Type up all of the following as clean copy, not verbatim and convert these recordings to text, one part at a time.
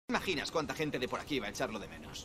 ¿Imaginas cuánta gente de por aquí va a echarlo de menos?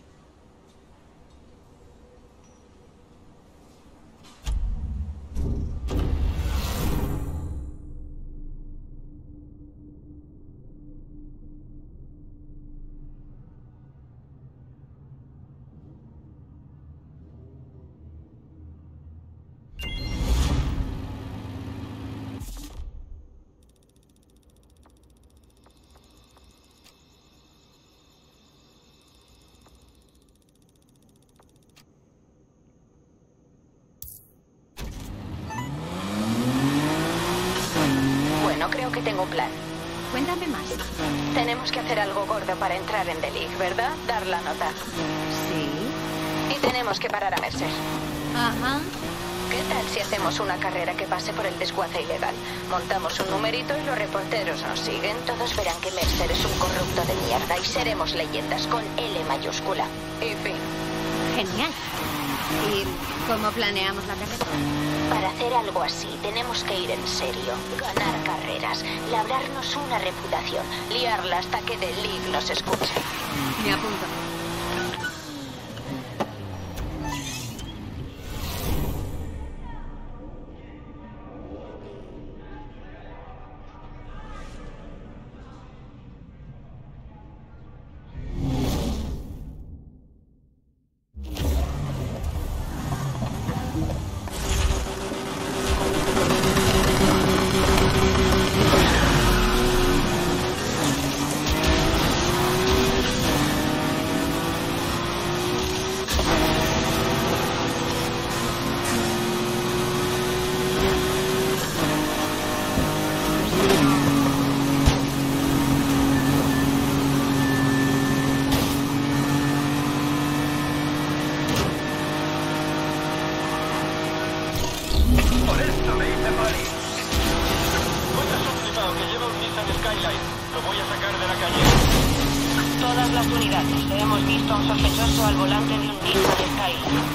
Bueno, creo que tengo un plan. Cuéntame más. Tenemos que hacer algo gordo para entrar en The League, ¿verdad? Dar la nota. Sí. Y tenemos que parar a Mercer. Ajá. ¿Qué tal si hacemos una carrera que pase por el desguace ilegal? Montamos un numerito y los reporteros nos siguen. Todos verán que Mercer es un corrupto de mierda y seremos leyendas con L mayúscula. Y fin. Genial. ¿Y cómo planeamos la carrera? Para hacer algo así tenemos que ir en serio, ganar carreras, labrarnos una reputación, liarla hasta que The League nos escuche. Me apunto. Todas las unidades, hemos visto a un sospechoso al volante de un Nissan Skyline.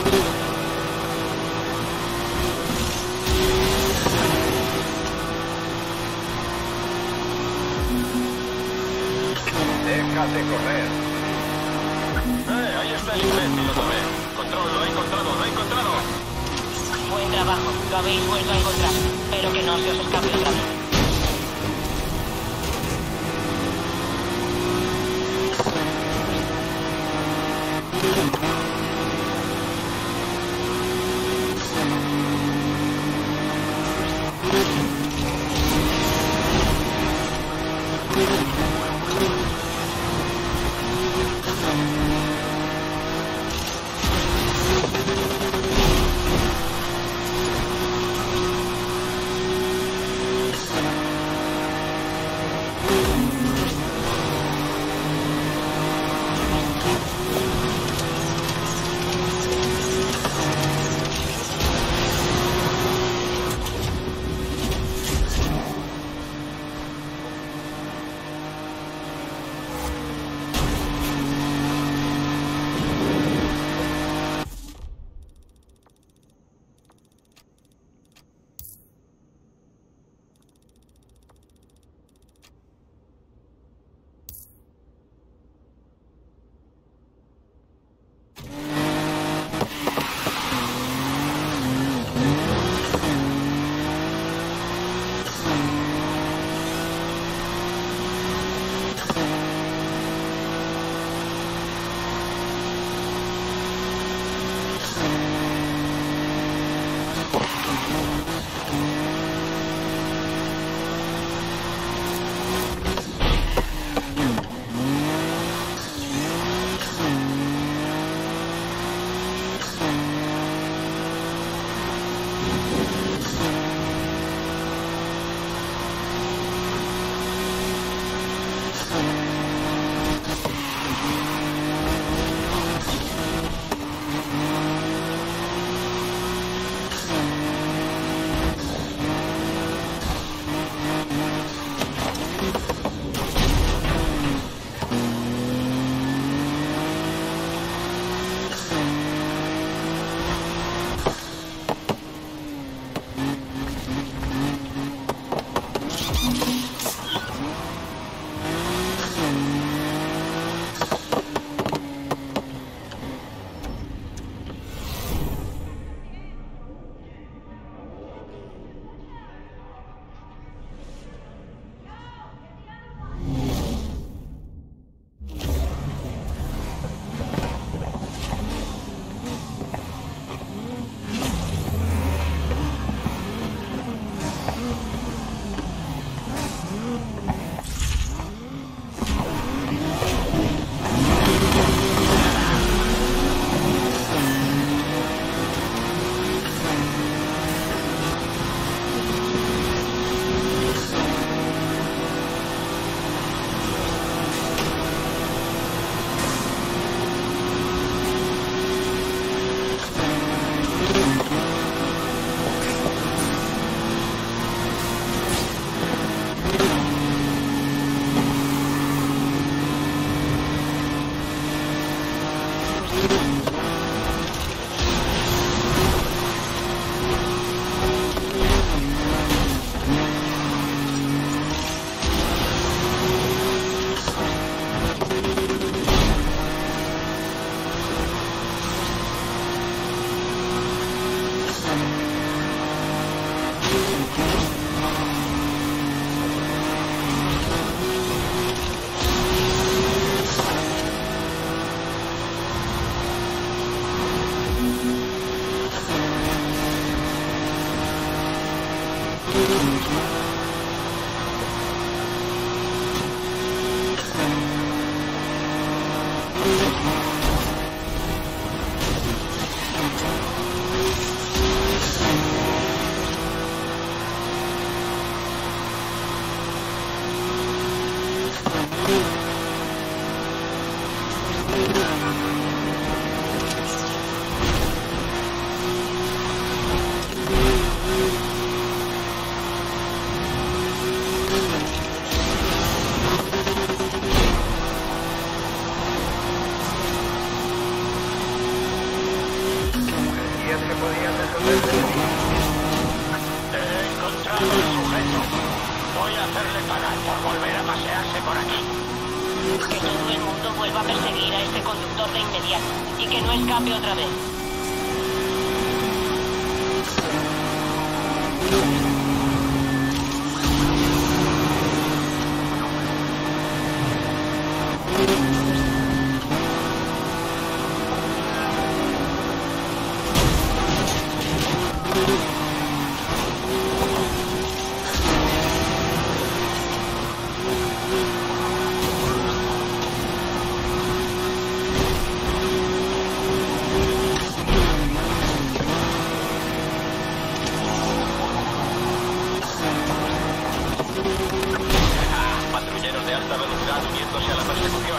Deja de correr. Ahí está el imbécil otra vez. Control, lo he encontrado, lo he encontrado. Buen trabajo, lo habéis vuelto a encontrar. Espero que no se os escape otra vez. He encontrado al sujeto. Voy a hacerle pagar por volver a pasearse por aquí. Que todo el mundo vuelva a perseguir a este conductor de inmediato y que no escape otra vez. Patrulleros de alta velocidad uniéndose a la persecución.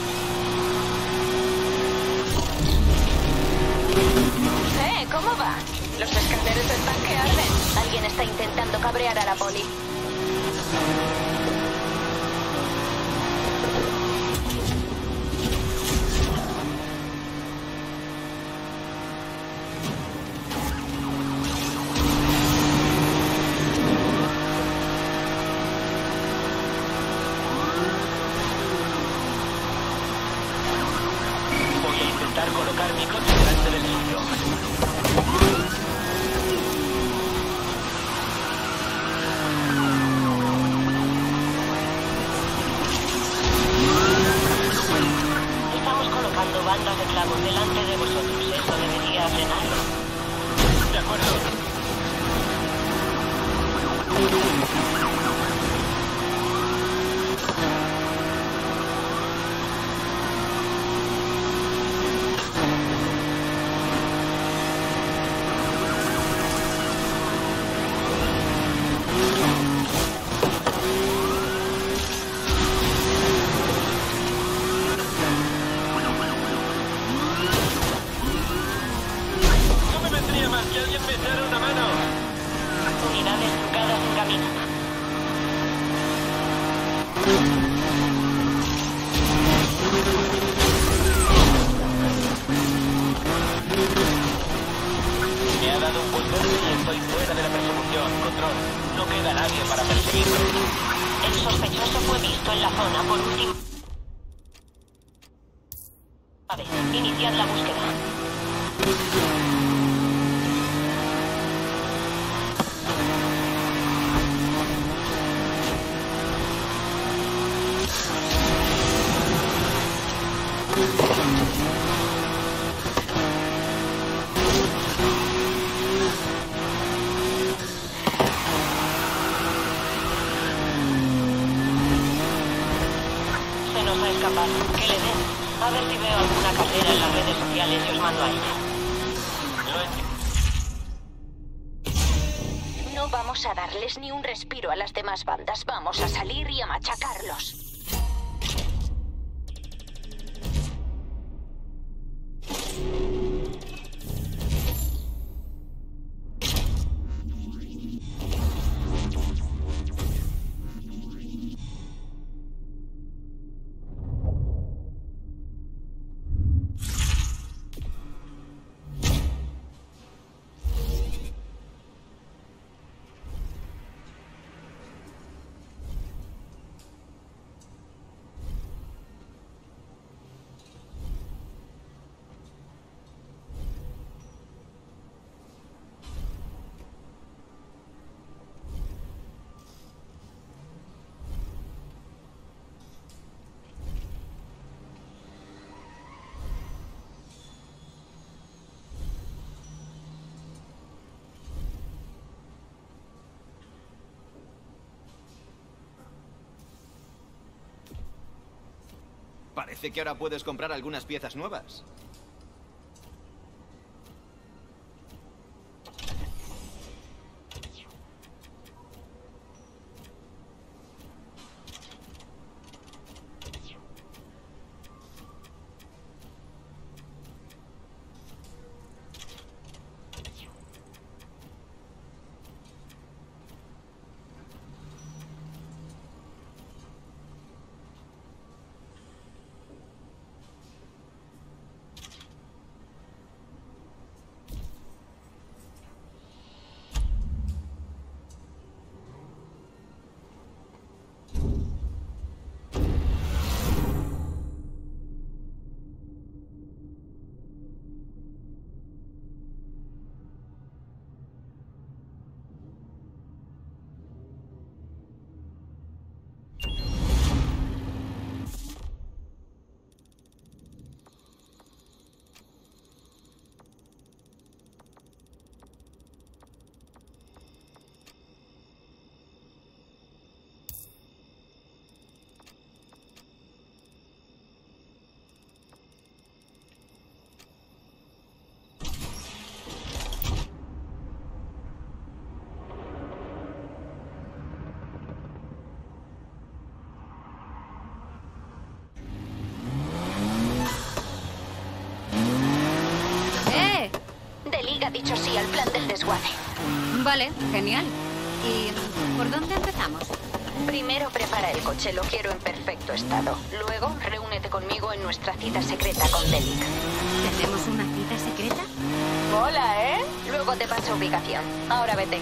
¿Cómo va? Los escáneres del tanque arden. Alguien está intentando cabrear a la poli. Voy a intentar colocar mi coche delante del suyo. Estamos colocando bandas de clavos delante de vosotros. Eso debería frenarlo. De acuerdo. No me vendría mal que alguien me echara una mano. Unidades trucadas en camino. Me ha dado un buen golpe y estoy fuera de la persecución. Control. No queda nadie para perseguirlo. El sospechoso fue visto en la zona por última vez. Iniciad la búsqueda. Se nos ha escapado. Que le den. A ver si veo alguna carrera en las redes sociales y os mando a ella. Lo entiendo. No vamos a darles ni un respiro a las demás bandas. Vamos a salir y a machacarlos. Parece que ahora puedes comprar algunas piezas nuevas. The League ha dicho sí al plan del desguace. Vale, genial. ¿Y por dónde empezamos? Primero prepara el coche, lo quiero en perfecto estado. Luego, reúnete conmigo en nuestra cita secreta con The League. ¿Tenemos una cita secreta? Mola, ¿eh? Luego te paso ubicación. Ahora vete.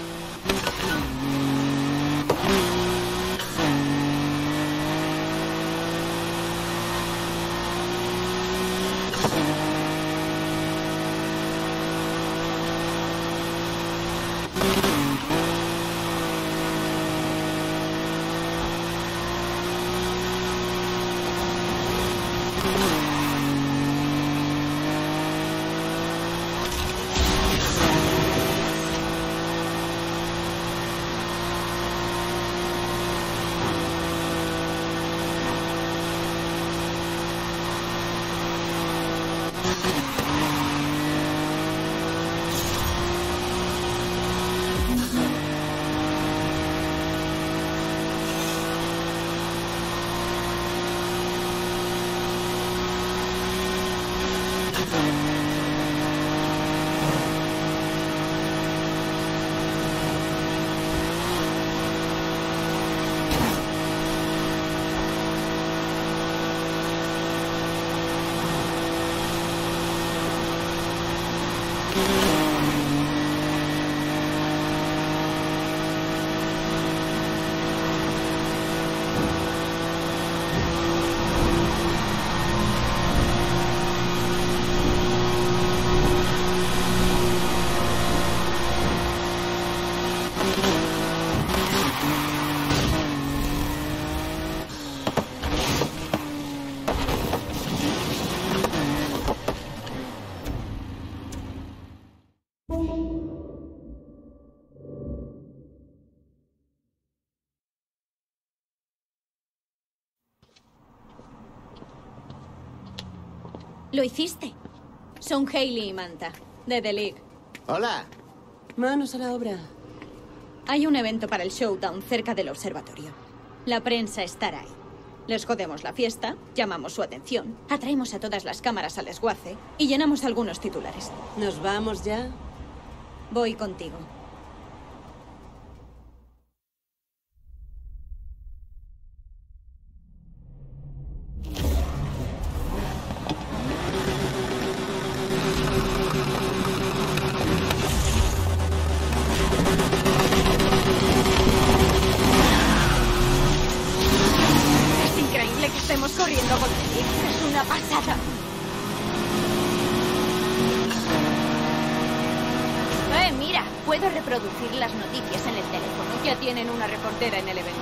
Lo hiciste. Son Hailey y Manta, de The League. Hola. Manos a la obra. Hay un evento para el Showdown cerca del observatorio. La prensa estará ahí. Les jodemos la fiesta, llamamos su atención, atraemos a todas las cámaras al desguace y llenamos algunos titulares. ¿Nos vamos ya? Voy contigo. Corriendo con The League. Es una pasada. Mira, puedo reproducir las noticias en el teléfono. Ya tienen una reportera en el evento.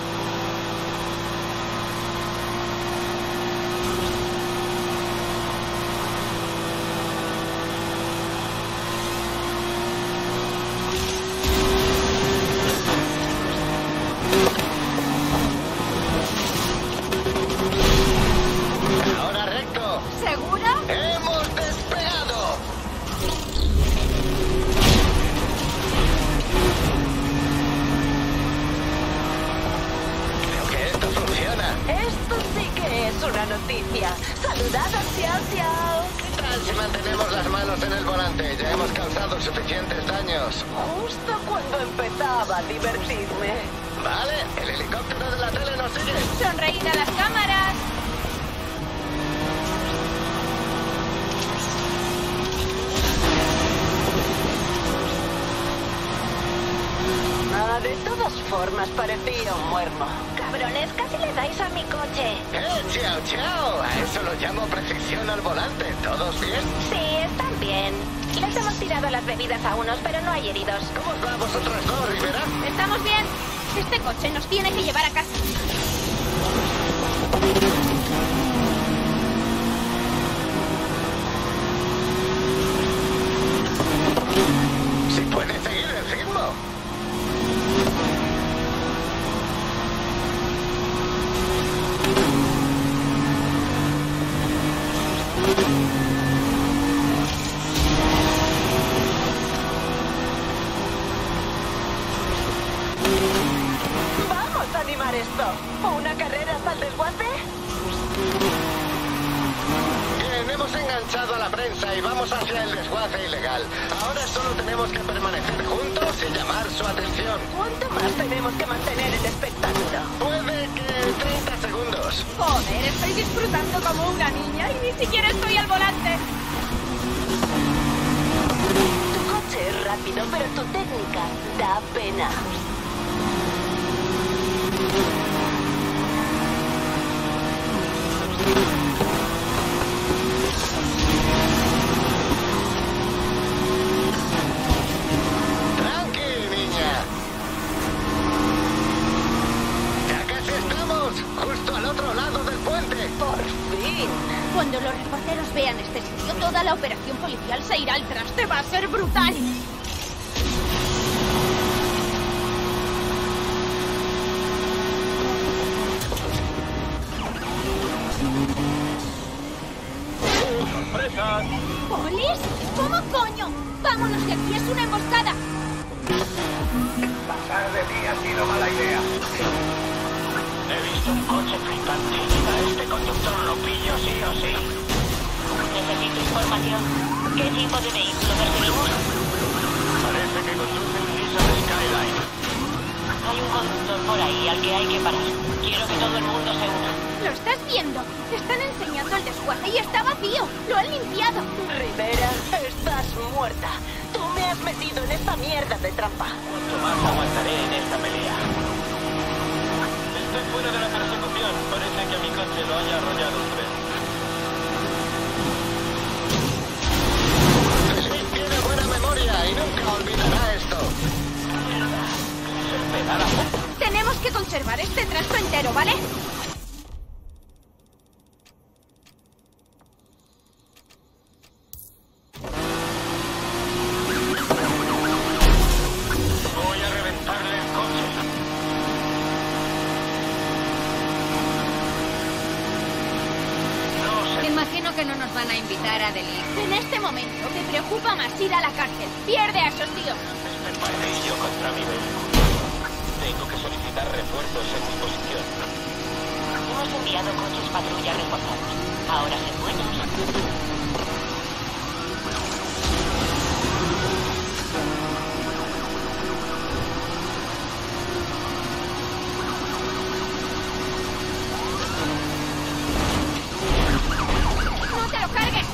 Suficientes daños. Justo cuando empezaba a divertirme. Vale, el helicóptero de la tele nos sigue. ¡Sonreír a las cámaras! De todas formas, parecía un muermo. Cabrones, casi le dais a mi coche. Chao, chao. A eso lo llamo precisión al volante. ¿Todos bien? Sí, están bien. Les hemos tirado las bebidas a unos, pero no hay heridos. ¿Cómo os va a vosotros dos, Rivera? ¿Estamos bien? Este coche nos tiene que llevar a casa. Si puede seguir el ritmo. Vamos a animar esto. ¿Una carrera hasta el desguace? Bien, hemos Hemos enganchado a la prensa y vamos hacia el desguace ilegal. Ahora solo tenemos que permanecer juntos y llamar su atención. ¿Cuánto más tenemos que mantener el espectáculo? Puede que 30 segundos. Joder, estoy disfrutando como una niña y ni siquiera estoy al volante. Tu coche es rápido, pero tu técnica da pena. Tranqui, niña. Ya casi estamos, justo al otro lado del puente. Por fin. Cuando los reporteros vean este sitio, toda la operación policial se irá al traste. Va a ser brutal. ¡Sorpresa! ¿Polis? ¿Cómo coño? ¡Vámonos, que aquí es una emboscada! Pasar de mí ha sido mala idea. He visto un coche flipante y a este conductor lo pillo sí o sí. Necesito información. ¿Qué tipo de vehículo perseguimos? Parece que conduce un Nissan Skyline. Hay un conductor por ahí al que hay que parar. Quiero que todo el mundo se una. ¿Lo estás viendo? Te están enseñando el desguace y está vacío. Lo han limpiado. Rivera, estás muerta. Tú me has metido en esta mierda de trampa. ¿Cuánto más aguantaré en esta pelea? Estoy fuera de la persecución. Parece que a mi coche lo haya arrollado un tren. Luis tiene buena memoria y nunca olvidará esto. Se pegará. Tenemos que conservar este trasto entero, ¿vale? Voy a reventarle el coche. No sé. Imagino que no nos van a invitar a Delhi. En este momento me preocupa más ir a la cárcel. Pierde a esos tíos. Este parrillo contra mi vehículo. Tengo que solicitar refuerzos en mi posición. Hemos enviado coches patrulla reforzados. Ahora se pueden. ¡No te lo cargues!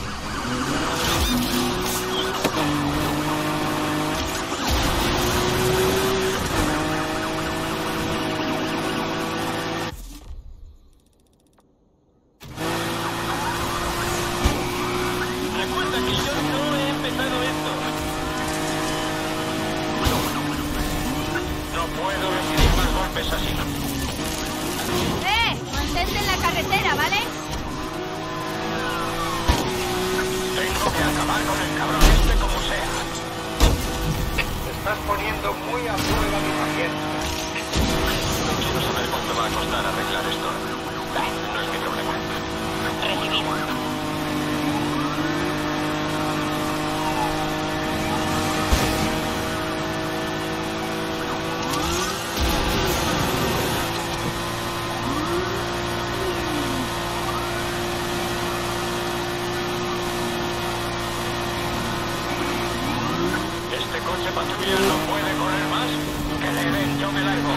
Recuerda que yo no he empezado esto. No puedo recibir más golpes así. Mantente en la carretera, ¿vale? Tengo que acabar con el cabrón este como sea. Estás poniendo muy a prueba mi paciencia. No quiero saber cuánto va a costar arreglar esto. No es mi problema. Recibido. Este coche patrulla no puede correr más. Que le den, yo me largo.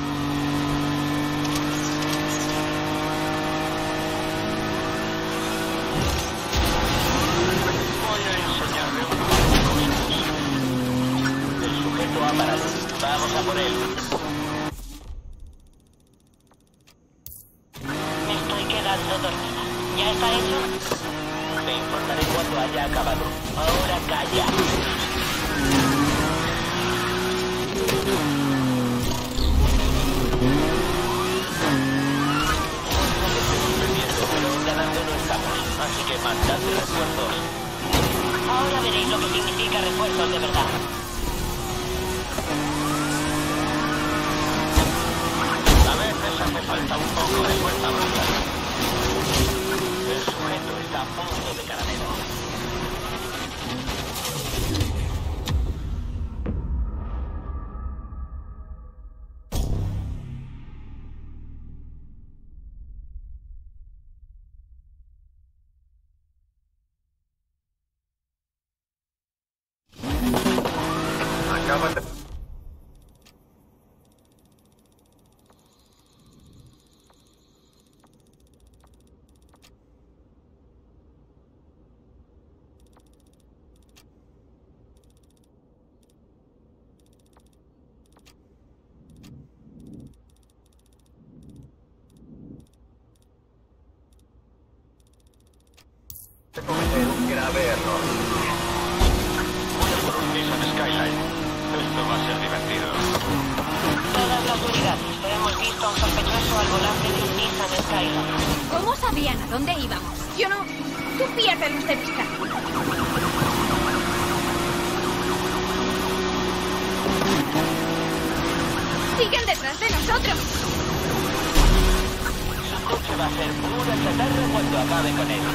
Voy a enseñarle un par de cosas. El sujeto ha parado. Vamos a por él. Me estoy quedando dormida. ¿Ya está hecho? Te informaré cuando haya acabado. Ahora calla. Pero ganando no estamos, así que mandad refuerzos. Ahora veréis lo que significa refuerzos de verdad. A veces hace falta un poco de fuerza bruta. El sujeto está a punto de caramelo. Acabas de... cometer un grave error. Por un Nissan Skyline. Esto va a ser divertido. Todas las unidades. Hemos visto a un sospechoso al volante de un Nissan Skyline. ¿Cómo sabían a dónde íbamos? Yo no... Tú piérdelos de vista. ¡Siguen detrás de nosotros! Su coche va a ser pura chatarra cuando acabe con él.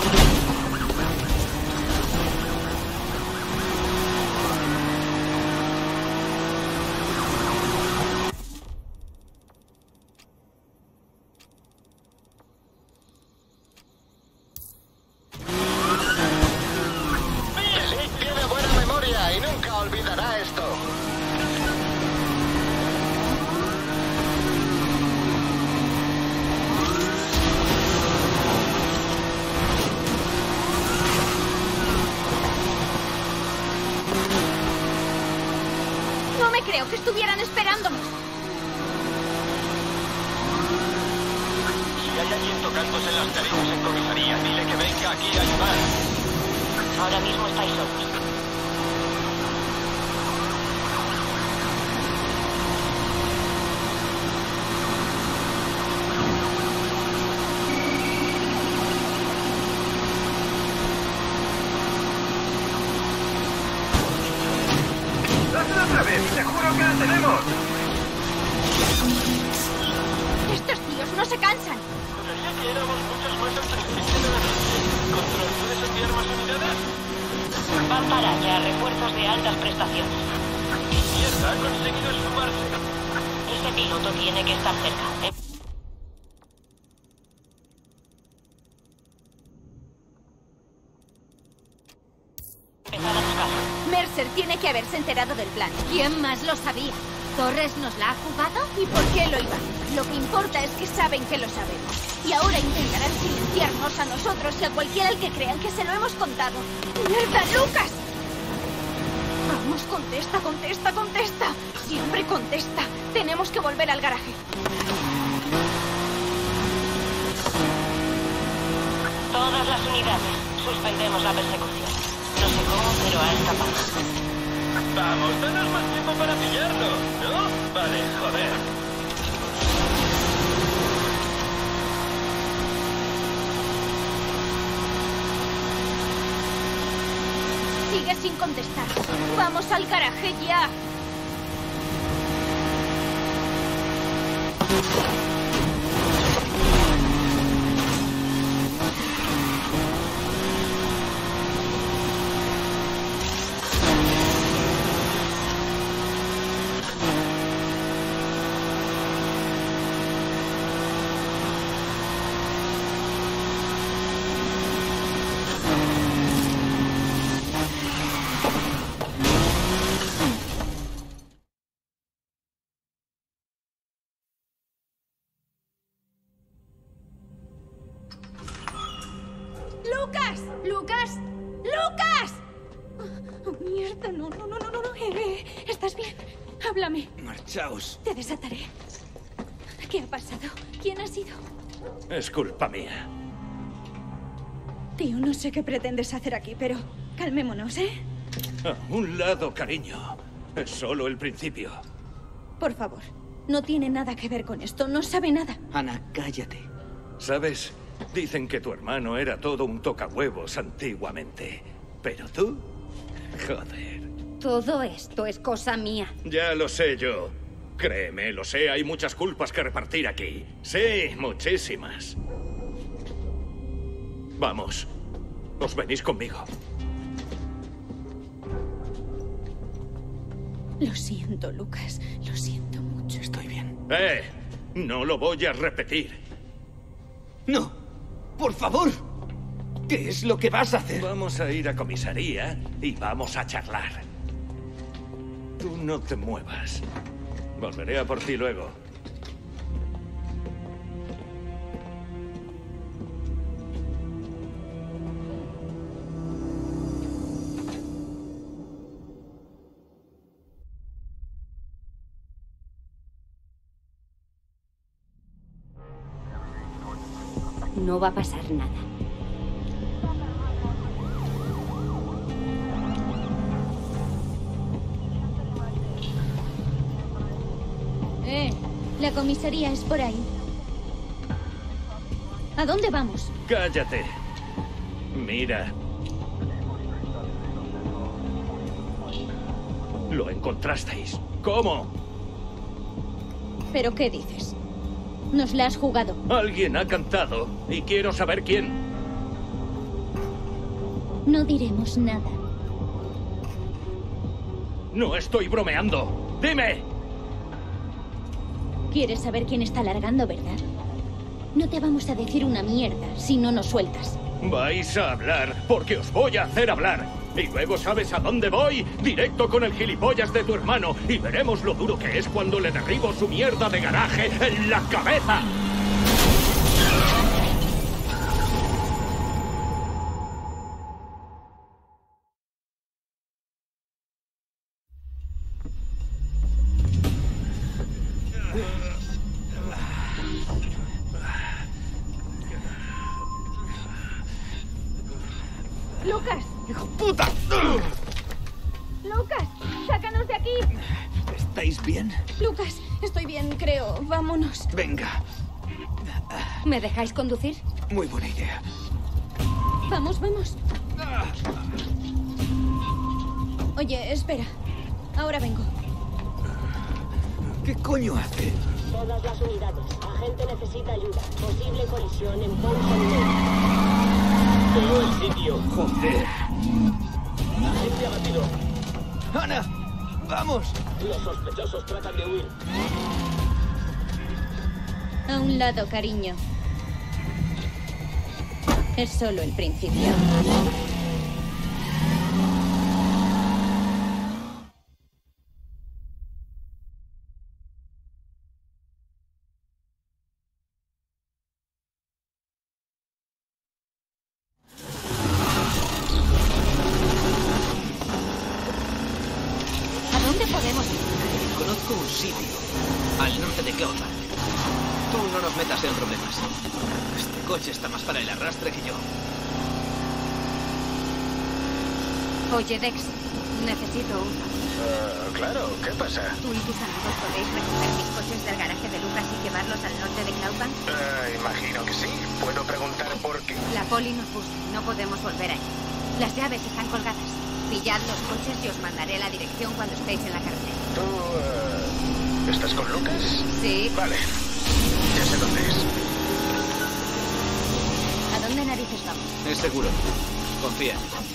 Tiene buena memoria y nunca olvidará esto. No me creo que estuvieran esperándonos. Si hay alguien tocándose las narices en comisaría, dile que venga aquí a ayudar. Ahora mismo estáis solos. ¡Hazlo otra vez! ¡Te juro que la tenemos! Estos tíos no se cansan. Creía que éramos muchos más al principio de la noche. ¿Control, puedes enviar más unidades? Van para allá refuerzos de altas prestaciones. Mierda, ha conseguido esfumarse. Ese piloto tiene que estar cerca. Empezad a buscar. Mercer tiene que haberse enterado del plan. ¿Quién más lo sabía? ¿Torres nos la ha jugado? ¿Y por qué lo iba? Lo que importa es que saben que lo sabemos. Y ahora intentarán silenciarnos a nosotros y a cualquiera al que crean que se lo hemos contado. ¡Mierda, Lucas! Vamos, contesta, contesta, contesta. Siempre contesta. Tenemos que volver al garaje. Todas las unidades. Suspendemos la persecución. No sé cómo, pero ha escapado. Vamos, danos más tiempo para pillarlo, ¿no? Vale, joder. Sigue sin contestar. Vamos al garaje ya. ¡Lucas! ¡Lucas! ¡Lucas! Oh, mierda, no. ¿Estás bien? Háblame. Marchaos. Te desataré. ¿Qué ha pasado? ¿Quién ha sido? Es culpa mía. Tío, no sé qué pretendes hacer aquí, pero calmémonos, ¿eh? A un lado, cariño. Es solo el principio. Por favor, no tiene nada que ver con esto. No sabe nada. Ana, cállate. ¿Sabes? Dicen que tu hermano era todo un tocahuevos antiguamente. Pero tú... Joder. Todo esto es cosa mía. Ya lo sé yo. Créeme, lo sé. Hay muchas culpas que repartir aquí. Sí, muchísimas. Vamos. Os venís conmigo. Lo siento, Lucas. Lo siento mucho. Estoy bien. No lo voy a repetir. ¡No! ¡Por favor! ¿Qué es lo que vas a hacer? Vamos a ir a comisaría y vamos a charlar. Tú no te muevas. Volveré a por ti luego. No va a pasar nada. La comisaría es por ahí. ¿A dónde vamos? Cállate. Mira. Lo encontrasteis. ¿Cómo? ¿Pero qué dices? Nos la has jugado. Alguien ha cantado y quiero saber quién. No diremos nada. No estoy bromeando. ¡Dime! ¿Quieres saber quién está largando, verdad? No te vamos a decir una mierda si no nos sueltas. Vais a hablar porque os voy a hacer hablar. Y luego sabes a dónde voy. Directo con el gilipollas de tu hermano. Y veremos lo duro que es cuando le derribo su mierda de garaje en la cabeza. ¡Lucas! ¡Hijo puta! ¡Lucas! ¡Sácanos de aquí! ¿Estáis bien? Lucas, estoy bien, creo. Vámonos. Venga. ¿Me dejáis conducir? Muy buena idea. Vamos, vamos. Oye, espera. Ahora vengo. ¿Qué coño hace? Todas las unidades. Agente necesita ayuda. Posible colisión en Paulson. Veo el sitio. Joder. Agente abatido. ¡Ana! ¡Vamos! Los sospechosos tratan de huir. A un lado, cariño. Es solo el principio. ¿A dónde podemos ir? Conozco un sitio al norte de Cloudland. Tú no nos metas en problemas. Este coche está más para el arrastre que yo. Oye, Dex, necesito un favor. Claro, ¿qué pasa? ¿Tú y tus amigos podéis recoger mis coches del garaje de Lucas y llevarlos al norte de Cloudbank? Imagino que sí. Puedo preguntar por qué. La poli nos busca. No podemos volver ahí. Las llaves están colgadas. Pillad los coches y os mandaré la dirección cuando estéis en la carretera. ¿Tú estás con Lucas? Sí. Vale. Ya sé dónde es. ¿A dónde narices vamos? Es seguro. Confía.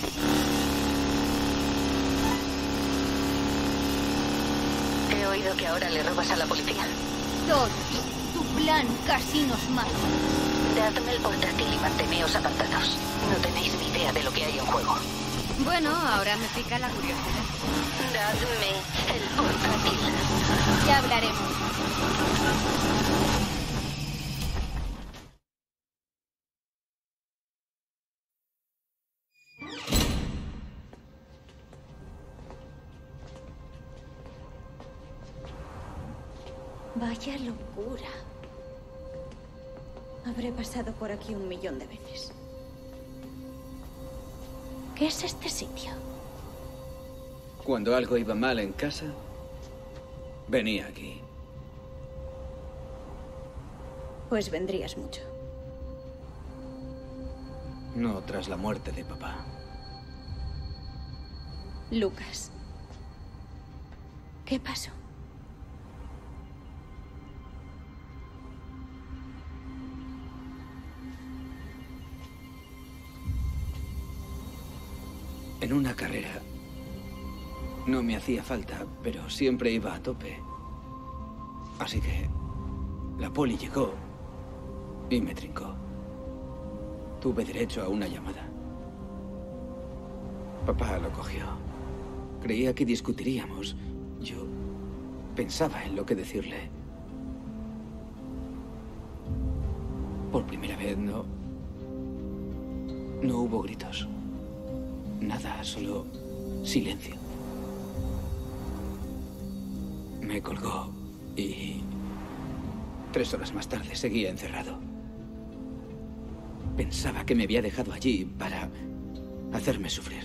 He oído que ahora le robas a la policía. Todos. Tu plan casi nos mata. Dadme el portátil y manteneos apartados. No tenéis ni idea de lo que hay en juego. Bueno, ahora me pica la curiosidad. Dadme el portátil. Ya hablaremos. Vaya locura. Habré pasado por aquí 1.000.000 de veces. ¿Qué es este sitio? Cuando algo iba mal en casa, venía aquí. Pues vendrías mucho. No tras la muerte de papá. Lucas. ¿Qué pasó? En una carrera no me hacía falta, pero siempre iba a tope. Así que la poli llegó y me trincó. Tuve derecho a una llamada. Papá lo cogió. Creía que discutiríamos, Yo pensaba en lo que decirle. Por primera vez no hubo gritos. Nada, solo silencio. Me colgó y 3 horas más tarde seguía encerrado. Pensaba que me había dejado allí para hacerme sufrir.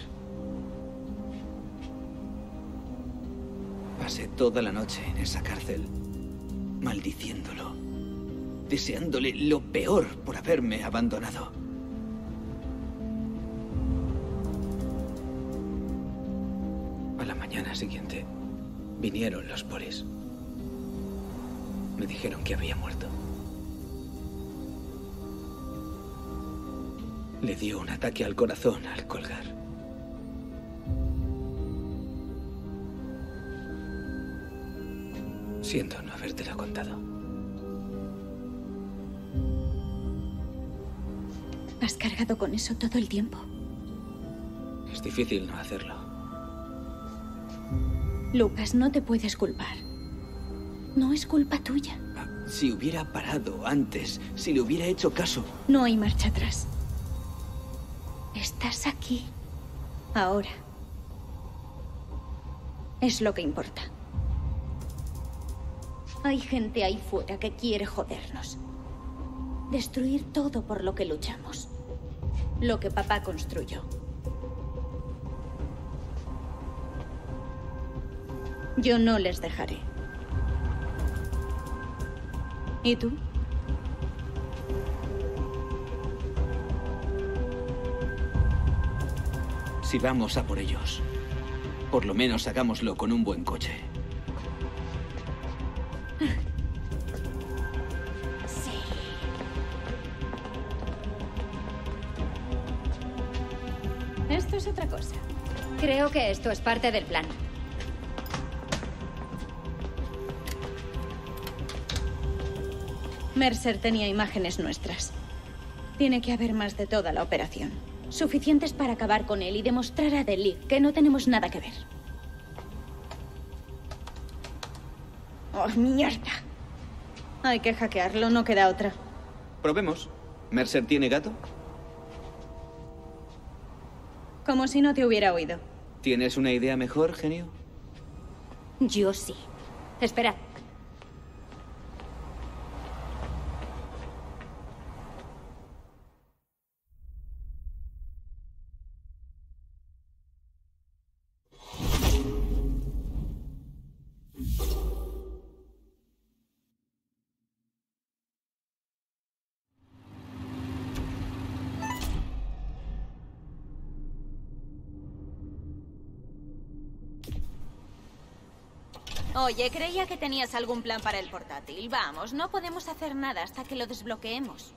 Pasé toda la noche en esa cárcel, maldiciéndolo, deseándole lo peor por haberme abandonado. A la mañana siguiente, vinieron los polis. Me dijeron que había muerto. Le dio un ataque al corazón al colgar. Siento no habértelo contado. ¿Has cargado con eso todo el tiempo? Es difícil no hacerlo. Lucas, no te puedes culpar. No es culpa tuya. Si hubiera parado antes, si le hubiera hecho caso. No hay marcha atrás. Estás aquí. Ahora. Es lo que importa. Hay gente ahí fuera que quiere jodernos. Destruir todo por lo que luchamos. Lo que papá construyó. Yo no les dejaré. ¿Y tú? Si vamos a por ellos, por lo menos hagámoslo con un buen coche. Sí. Esto es otra cosa. Creo que esto es parte del plan. Mercer tenía imágenes nuestras. Tiene que haber más de toda la operación. Suficientes para acabar con él y demostrar a The League que no tenemos nada que ver. ¡Oh, mierda! Hay que hackearlo, no queda otra. Probemos. ¿Mercer tiene gato? Como si no te hubiera oído. ¿Tienes una idea mejor, genio? Yo sí. Espera. Oye, creía que tenías algún plan para el portátil. Vamos, no podemos hacer nada hasta que lo desbloqueemos.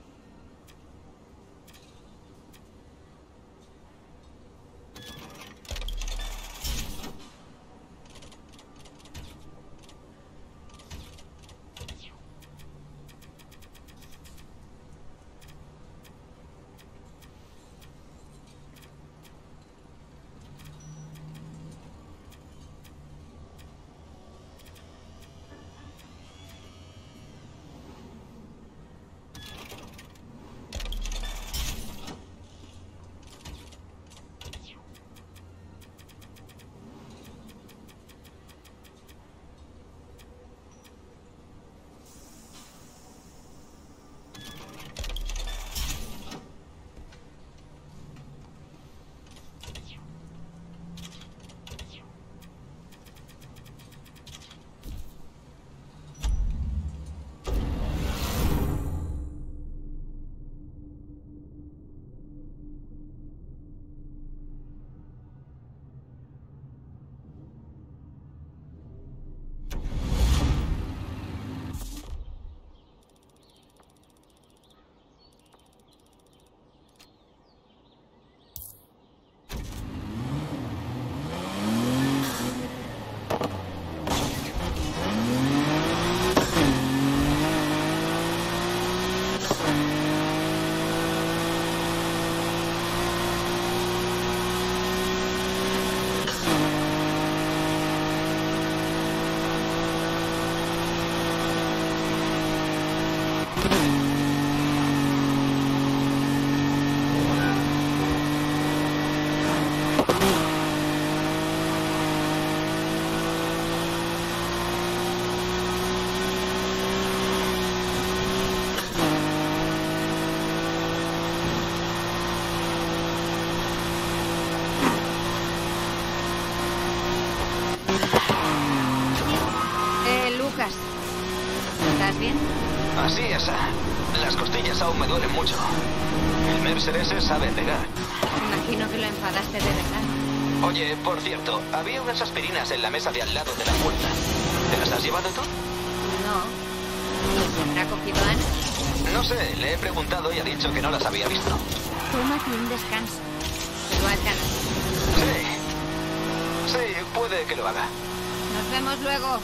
¿Estás bien? Así es. Las costillas aún me duelen mucho. El Mercer ese sabe pegar. Imagino que lo enfadaste de verdad. Oye, por cierto, había unas aspirinas en la mesa de al lado de la puerta. ¿Te las has llevado tú? No. ¿Los habrá cogido Ana? No sé, le he preguntado y ha dicho que no las había visto. Tómate un descanso. Te lo alcanza. Sí, puede que lo haga. Nos vemos luego.